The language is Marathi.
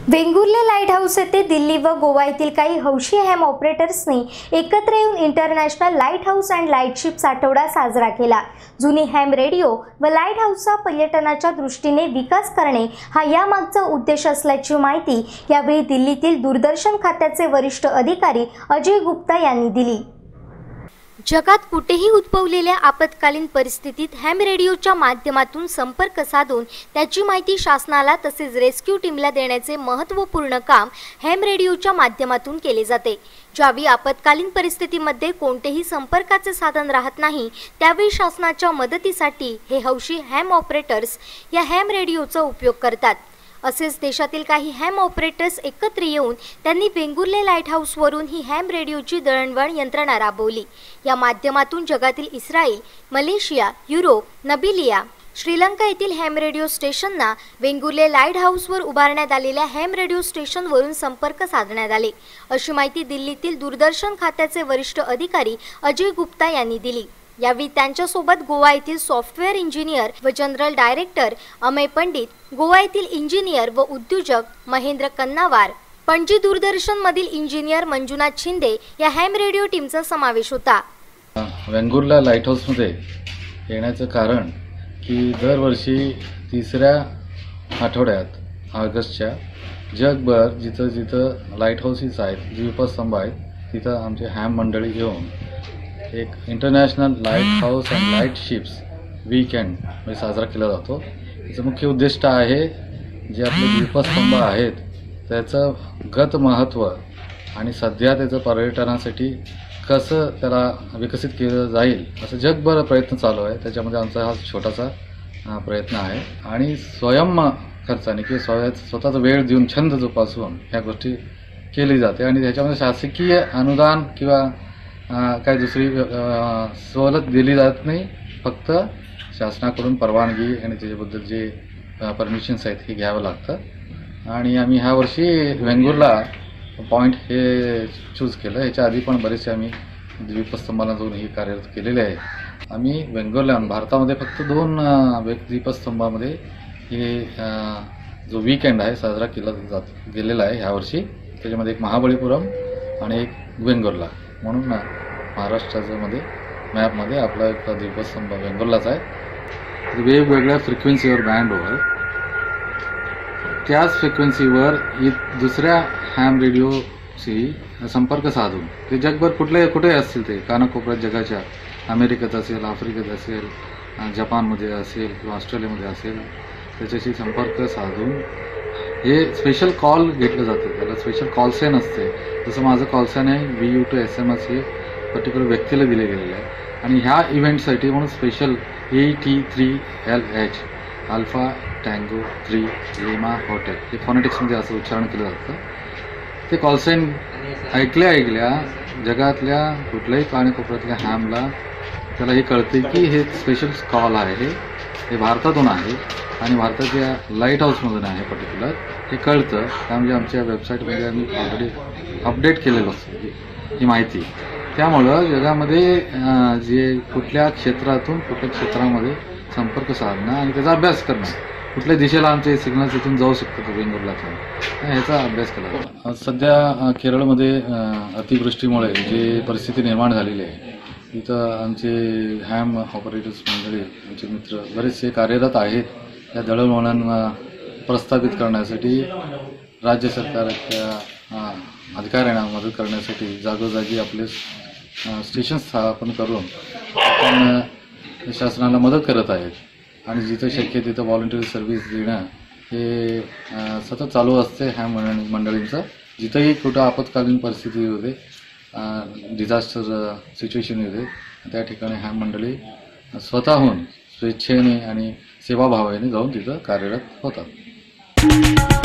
वेंगुर्ले लाईट हाऊस येथे दिल्ली व गोवा येथील काही हौशी हॅम ऑपरेटर्सनी एकत्र येऊन international lighthouse and lightships आठवडा साजरा केला। जुनी हॅम रेडिओ व लाईट हाऊसचा पर्यटनाच्या दृष्टीने विकास करणे हा यामागचा उद्देश असल्याची माहिती यावेळी दिल्लीतील दूरदर्शन खात्याचे वरिष्ठ अधिकारी अजय गुप्ता यांनी दिली। जगात कुठेही उद्भवलेल्या आपत्कालीन परिस्थितीत हॅम रेडिओच्या माध्यमातून संपर्क साधून त्याची माहिती शासनाला तसेच रेस्क्यू टीमला देण्याचे महत्त्वपूर्ण काम हॅम रेडिओच्या माध्यमातून केले जाते। ज्यावेळी आपत्कालीन परिस्थितीमध्ये कोणतेही संपर्काचे साधन राहत नाही त्यावेळी शासनाच्या मदतीसाठी हे हौशी हॅम ऑपरेटर्स या हॅम रेडिओचा उपयोग करतात। असेच देशातील काही हॅम ऑपरेटर्स एकत्र येऊन त्यांनी वेंगुर्ले लाईट हाऊसवरून ही हॅम रेडिओची दळणवळण यंत्रणा राबवली। या माध्यमातून जगातील इस्रायल, मलेशिया, युरोप, नबिलिया, श्रीलंका येथील हॅम रेडिओ स्टेशनना वेंगुर्ले लाईट हाऊसवर उभारण्यात आलेल्या हॅम रेडिओ स्टेशनवरून संपर्क साधण्यात आले, अशी माहिती दिल्लीतील दूरदर्शन खात्याचे वरिष्ठ अधिकारी अजय गुप्ता यांनी दिली। यावेळी त्यांच्यासोबत गोवा येथील सॉफ्टवेअर इंजिनियर व जनरल डायरेक्टर अमय पंडित, गोवा येथील इंजिनियर व उद्योजक महेंद्र कन्नावार, पणजी दूरदर्शन मधील इंजिनियर मंजुनाथ शिंदे या हॅम रेडिओ टीमचा समावेश होता। वेंगुर्ला लाईट हाऊसमध्ये येण्याचं कारण की दरवर्षी तिसऱ्या आठवड्यात ऑगस्टच्या जगभर जिथं जिथं लाईट हाऊसेस आहेत, दीपस्तंभ आहेत, तिथं आमचे हॅम मंडळी घेऊन एक international lighthouse and lightships weekend म्हणजे साजरा केला जातो। याचं मुख्य उद्दिष्ट आहे जे आपले दीपस्तंभ आहेत त्याचं गत महत्त्व आणि सध्या त्याचं पर्यटनासाठी कसं त्याला विकसित केलं जाईल असं जगभर प्रयत्न चालू आहे। त्याच्यामध्ये आमचा हा छोटासा प्रयत्न आहे आणि स्वयं खर्चाने किंवा स्वतःचा वेळ देऊन छंद जोपासून ह्या गोष्टी केली जाते आणि त्याच्यामध्ये शासकीय अनुदान किंवा काय दुसरी सवलत दिली जात नाही, फक्त शासनाकडून परवानगी आणि त्याच्याबद्दल जे परमिशन्स आहेत हे घ्यावं लागतं। आणि आम्ही ह्या वर्षी वेंगुर्ला पॉईंट हे चूज केलं। ह्याच्या आधी पण बरेचसे आम्ही दीपस्तंभाला जाऊन हे कार्यरत केलेले आहे। आम्ही वेंगुर्ला भारतामध्ये फक्त 2 दीपस्तंभामध्ये हे जो वीकेंड आहे साजरा केला गेलेला आहे ह्या वर्षी। त्याच्यामध्ये एक महाबळीपुरम आणि एक वेंगुर्ला म्हणून महाराष्ट्राच्या मॅपमध्ये आपला एक दीपस्तंभ वेंगुर्लाच आहे। वेगवेगळ्या फ्रिक्वेन्सीवर बँड ओव्हर त्याच फ्रिक्वेन्सीवर दुसऱ्या हॅम रेडिओशी संपर्क साधून ते जगभर कुठे असतील ते कानाकोपऱ्यात जगाच्या, अमेरिकेत असेल, आफ्रिकेत असेल, जपानमध्ये असेल किंवा ऑस्ट्रेलियामध्ये असेल, त्याच्याशी संपर्क साधून हे स्पेशल कॉल घेतलं जातं। त्याला स्पेशल कॉल साइन असते। जसं माझं कॉल साइन आहे VU2SMS हे पर्टिक्युलर व्यक्तीला दिले गेलेलं आहे आणि ह्या इव्हेंटसाठी म्हणून special AT3LH alpha tango 3 lima hotel हे फोनेटिक्समध्ये असं उच्चारण केलं जातं। ते कॉल साइन ऐकल्या जगातल्या कुठल्याही कानाकोपऱ्यातल्या हॅमला त्याला हे कळते की हे स्पेशल कॉल आहे, हे भारतातून आहे आणि भारताच्या लाईट हाऊसमधून आहे पर्टिक्युलर, हे कळतं। त्यामुळे आमच्या वेबसाईटमध्ये आम्ही ऑलरेडी अपडेट केलेलं असतं ही माहिती। त्यामुळं जगामध्ये जे कुठल्या क्षेत्रातून कुठल्या क्षेत्रामध्ये संपर्क साधणं आणि त्याचा अभ्यास करणं, कुठल्या दिशेला आमचे सिग्नल्स इथून जाऊ शकतात वेंगुर्लातून, ह्याचा अभ्यास केला जातो। सध्या केरळमध्ये अतिवृष्टीमुळे जे परिस्थिती निर्माण झालेली आहे तिथं आमचे हॅम ऑपरेटर्स मंडळी, आमचे मित्र बरेचसे कार्यरत आहेत। या दळणवळण प्रस्थापित करण्यासाठी राज्य सरकारच्या अधिकाऱ्यांना मदत करण्यासाठी जागोजागी आपले स्टेशन स्थापन करून आपण शासनाला मदत करत आहेत आणि जिथं शक्य तिथं व्हॉलंटरी सर्व्हिस देणं हे सतत चालू असते हॅम मंडळींचं। जिथंही कुठं आपत्कालीन परिस्थिती होते, डिझास्टर सिच्युएशन होते, त्या ठिकाणी हॅम मंडळी स्वतःहून स्वेच्छेने आणि सेवाभावाने जाऊन तिथं कार्यरत होतात।